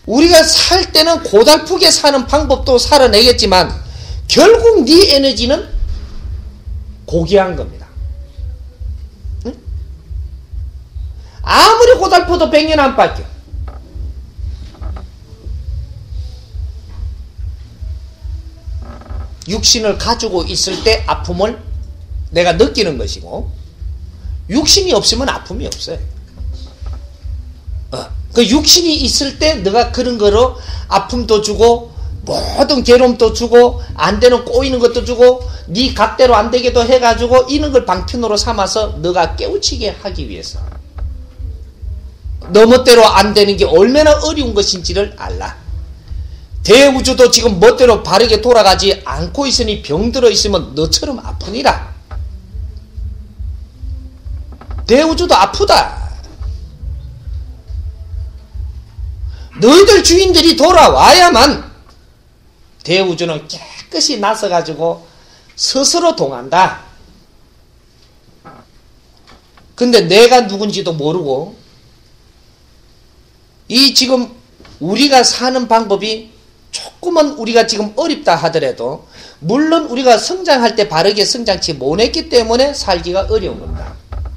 우리가 살 때는 고달프게 사는 방법도 살아내겠지만 결국 네 에너지는 고귀한 겁니다. 응? 아무리 고달퍼도 100년 안 바뀌어. 육신을 가지고 있을 때 아픔을 내가 느끼는 것이고, 육신이 없으면 아픔이 없어요. 그 육신이 있을 때 내가 그런 거로 아픔도 주고 모든 괴로움도 주고 안 되는 꼬이는 것도 주고 네 각대로 안 되게도 해가지고 이런 걸 방편으로 삼아서 너가 깨우치게 하기 위해서 너 멋대로 안 되는 게 얼마나 어려운 것인지를 알라. 대우주도 지금 멋대로 바르게 돌아가지 않고 있으니 병들어 있으면 너처럼 아프니라. 대우주도 아프다. 너희들 주인들이 돌아와야만 대우주는 깨끗이 나서가지고 스스로 동한다. 근데 내가 누군지도 모르고 이 지금 우리가 사는 방법이 조금은 우리가 지금 어렵다 하더라도 물론 우리가 성장할 때 바르게 성장치 못했기 때문에 살기가 어려운 겁니다.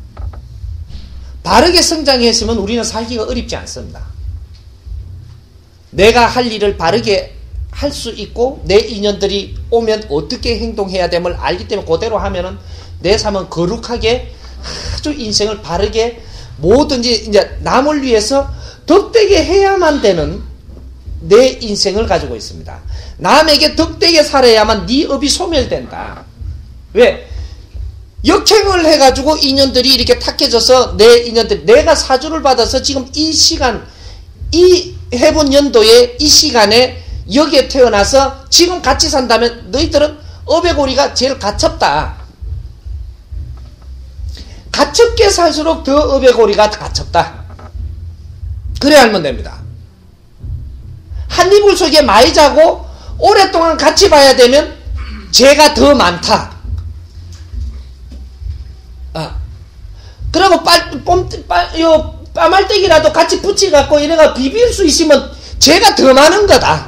바르게 성장했으면 우리는 살기가 어렵지 않습니다. 내가 할 일을 바르게 할 수 있고 내 인연들이 오면 어떻게 행동해야 됨을 알기 때문에 그대로 하면은 내 삶은 거룩하게 아주 인생을 바르게 뭐든지 이제 남을 위해서 덕되게 해야만 되는 내 인생을 가지고 있습니다. 남에게 덕되게 살아야만 네 업이 소멸된다. 왜? 역행을 해가지고 인연들이 이렇게 탁해져서 내 인연들 내가 사주를 받아서 지금 이 시간 이 해본 연도에 이 시간에 여기에 태어나서 지금 같이 산다면 너희들은 업의 고리가 제일 가첩다. 가첩게 살수록 더 업의 고리가 가첩다. 그래 알면 됩니다. 한 이불 속에 많이 자고 오랫동안 같이 봐야 되면 죄가 더 많다. 그리고 빠말떼기라도 같이 붙여갖고 이래가 비빌 수 있으면 죄가 더 많은 거다.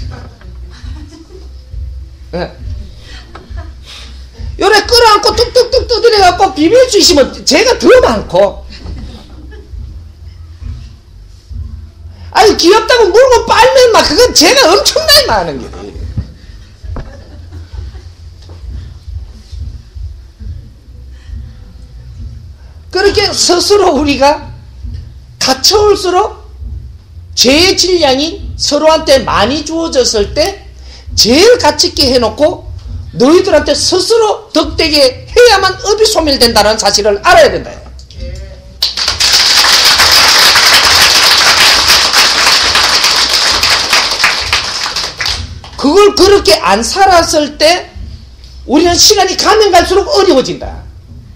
요래 끌어안고 뚝뚝뚝 두드려갖고 비빌 수 있으면 죄가 더 많고, 아니 귀엽다고 물고 빨면 막 그건 죄가 엄청나게 많은 게. 그렇게 스스로 우리가 갇혀올수록 죄의 질량이 서로한테 많이 주어졌을 때 제일 가치있게 해놓고 너희들한테 스스로 덕되게 해야만 업이 소멸된다는 사실을 알아야 된다. 그걸 그렇게 안 살았을 때 우리는 시간이 가면 갈수록 어려워진다.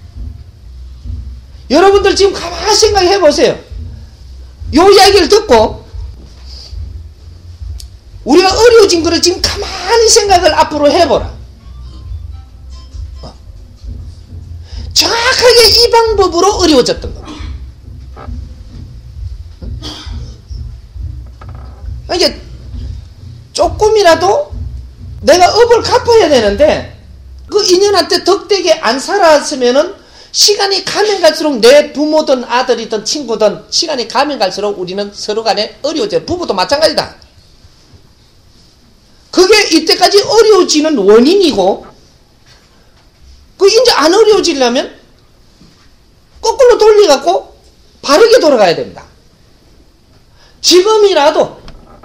여러분들 지금 가만히 생각해 보세요. 요 이야기를 듣고 우리가 어려워진 거를 지금 가만히 생각을 앞으로 해보라. 정확하게 이 방법으로 어려워졌던 겁니다. 이게 조금이라도 내가 업을 갚아야 되는데 그 인연한테 덕되게 안 살았으면은 시간이 가면 갈수록 내 부모든 아들이든 친구든 시간이 가면 갈수록 우리는 서로 간에 어려워져요. 부부도 마찬가지다. 그게 이때까지 어려워지는 원인이고, 그 이제 안 어려워지려면 거꾸로 돌려갖고 바르게 돌아가야 됩니다. 지금이라도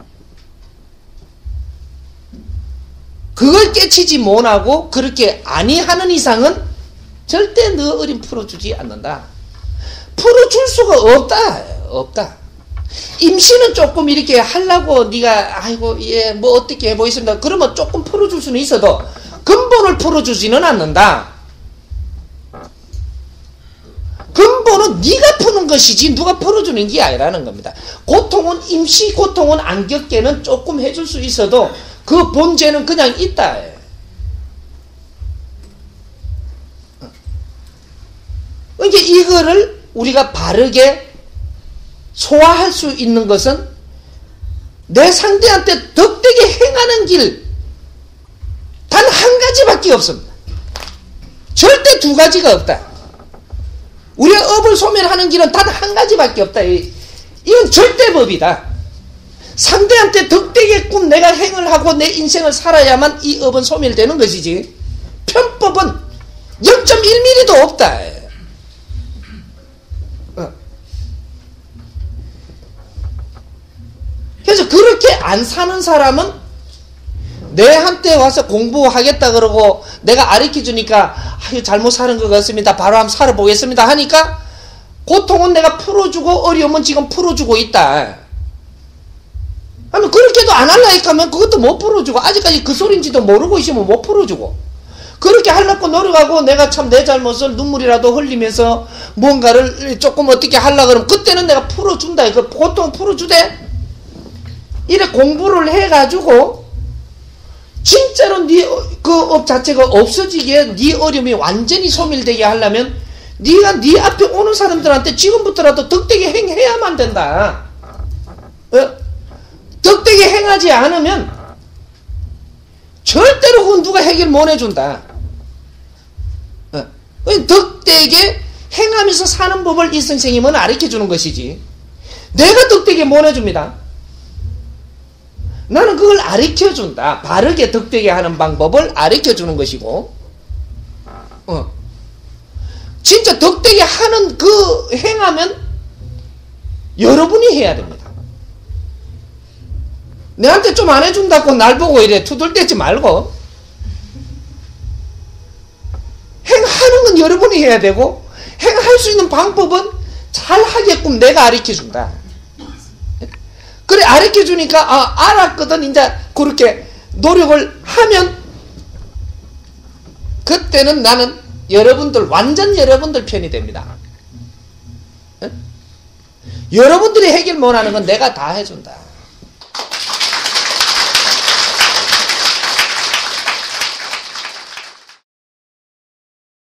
그걸 깨치지 못하고 그렇게 아니하는 이상은 절대 너 어림 풀어주지 않는다. 풀어줄 수가 없다. 임신은 조금 이렇게 하려고 네가 아이고 예 뭐 어떻게 해보겠습니다. 그러면 조금 풀어줄 수는 있어도 근본을 풀어주지는 않는다. 근본은 네가 푸는 것이지 누가 풀어주는 게 아니라는 겁니다. 고통은 임시 고통은 안 겪게는 조금 해줄 수 있어도 그 본질은 그냥 있다. 이제 이거를 우리가 바르게 소화할 수 있는 것은 내 상대한테 덕되게 행하는 길 단 한 가지밖에 없습니다. 절대 두 가지가 없다. 우리의 업을 소멸하는 길은 단 한 가지밖에 없다. 이건 절대법이다. 상대한테 덕되게끔 내가 행을 하고 내 인생을 살아야만 이 업은 소멸되는 것이지, 편법은 0.1mm도 없다. 그래서 그렇게 안 사는 사람은 내한테 와서 공부하겠다 그러고 내가 가르쳐주니까 잘못 사는 것 같습니다, 바로 한번 살아보겠습니다 하니까 고통은 내가 풀어주고 어려움은 지금 풀어주고 있다 하면, 그렇게도 안 할라니까 하면 그것도 못 풀어주고, 아직까지 그 소린지도 모르고 있으면 못 풀어주고, 그렇게 하려고 노력하고 내가 참 내 잘못을 눈물이라도 흘리면서 뭔가를 조금 어떻게 하려고 그러면 그때는 내가 풀어준다. 그 고통 풀어주대. 이래 공부를 해가지고 진짜로 그 업 자체가 없어지게, 네 어려움이 완전히 소멸되게 하려면 네가 네 앞에 오는 사람들한테 지금부터라도 덕되게 행해야만 된다. 덕되게 행하지 않으면 절대로 그건 누가 해결 못 해준다. 덕되게 행하면서 사는 법을 이 선생님은 가르쳐주는 것이지, 내가 덕되게 못 해줍니다. 나는 그걸 가르쳐준다. 바르게 덕되게 하는 방법을 가르쳐주는 것이고, 진짜 덕되게 하는 그 행하면 여러분이 해야 됩니다. 내한테 좀 안 해준다고 날 보고 이래 투덜대지 말고, 행하는 건 여러분이 해야 되고, 행할 수 있는 방법은 잘 하게끔 내가 가르쳐준다. 그래, 가르쳐주니까 알았거든. 이제 그렇게 노력을 하면 그때는 나는 완전 여러분들 편이 됩니다. 여러분들이 해결 못하는 건 내가 다 해준다.